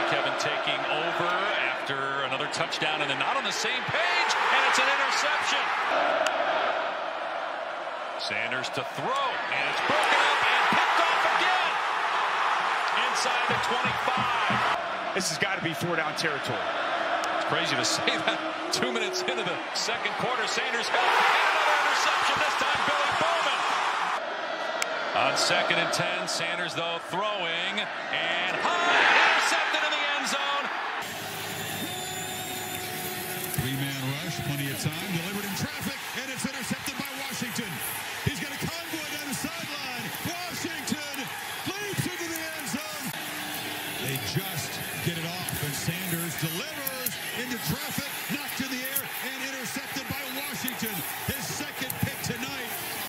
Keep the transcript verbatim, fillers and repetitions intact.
Kevin taking over after another touchdown, and they're not on the same page, and it's an interception. Sanders to throw, and it's broken up and picked off again. Inside the twenty-five. This has got to be four-down territory. It's crazy to say that two minutes into the second quarter. Sanders held and another interception, this time Billy Bowman. On second and ten, Sanders, though, throwing, and high.